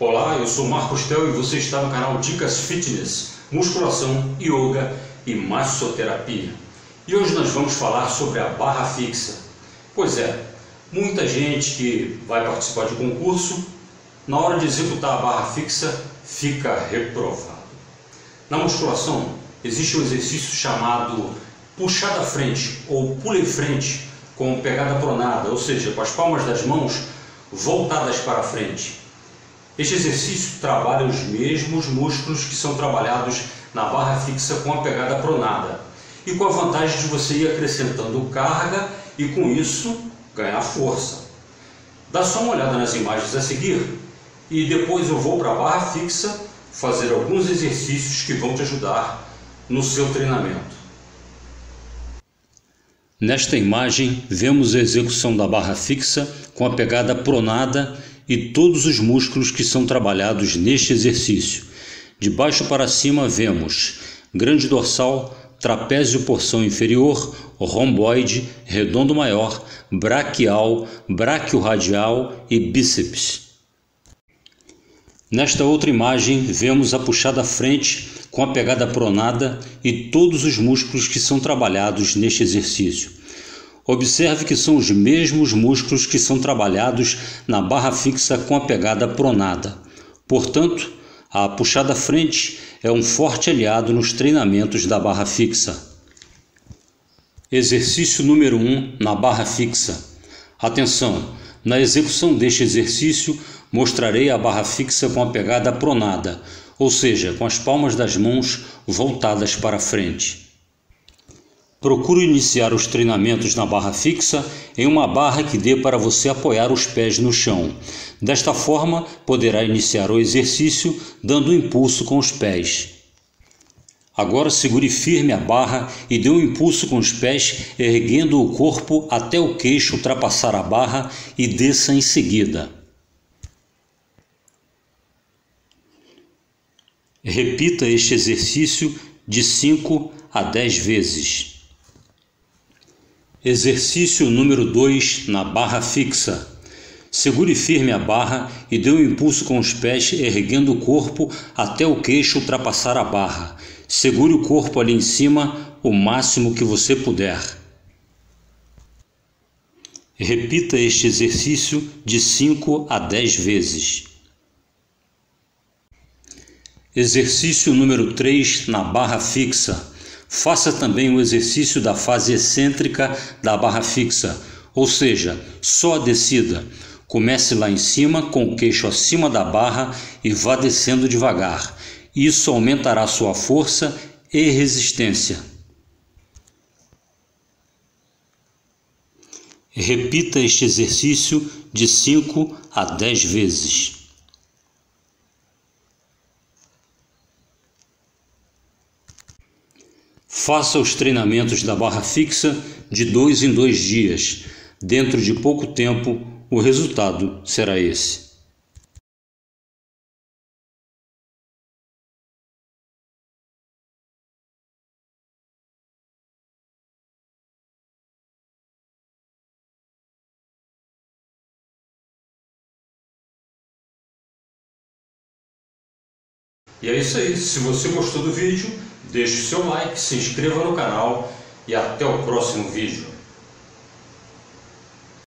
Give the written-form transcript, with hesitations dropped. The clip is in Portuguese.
Olá, eu sou Marcos Tel e você está no canal Dicas Fitness, Musculação, Yoga e Massoterapia. E hoje nós vamos falar sobre a barra fixa. Pois é, muita gente que vai participar de concurso, na hora de executar a barra fixa, fica reprovado. Na musculação, existe um exercício chamado puxada à frente ou pule frente com pegada pronada, ou seja, com as palmas das mãos voltadas para frente. Este exercício trabalha os mesmos músculos que são trabalhados na barra fixa com a pegada pronada e com a vantagem de você ir acrescentando carga e com isso ganhar força. Dá só uma olhada nas imagens a seguir e depois eu vou para a barra fixa fazer alguns exercícios que vão te ajudar no seu treinamento. Nesta imagem vemos a execução da barra fixa com a pegada pronada e todos os músculos que são trabalhados neste exercício. De baixo para cima vemos grande dorsal, trapézio porção inferior, romboide, redondo maior, braquial, braquiorradial e bíceps. Nesta outra imagem vemos a puxada à frente com a pegada pronada e todos os músculos que são trabalhados neste exercício. Observe que são os mesmos músculos que são trabalhados na barra fixa com a pegada pronada. Portanto, a puxada à frente é um forte aliado nos treinamentos da barra fixa. Exercício número 1 na barra fixa. Atenção, na execução deste exercício mostrarei a barra fixa com a pegada pronada, ou seja, com as palmas das mãos voltadas para frente. Procure iniciar os treinamentos na barra fixa em uma barra que dê para você apoiar os pés no chão. Desta forma, poderá iniciar o exercício dando um impulso com os pés. Agora segure firme a barra e dê um impulso com os pés, erguendo o corpo até o queixo ultrapassar a barra e desça em seguida. Repita este exercício de 5 a 10 vezes. Exercício número 2 na barra fixa. Segure firme a barra e dê um impulso com os pés, erguendo o corpo até o queixo ultrapassar a barra. Segure o corpo ali em cima o máximo que você puder. Repita este exercício de 5 a 10 vezes. Exercício número 3 na barra fixa. Faça também o exercício da fase excêntrica da barra fixa, ou seja, só a descida. Comece lá em cima com o queixo acima da barra e vá descendo devagar. Isso aumentará sua força e resistência. Repita este exercício de 5 a 10 vezes. Faça os treinamentos da barra fixa de 2 em 2 dias. Dentro de pouco tempo, o resultado será esse. E é isso aí. Se você gostou do vídeo, deixe o seu like, se inscreva no canal e até o próximo vídeo.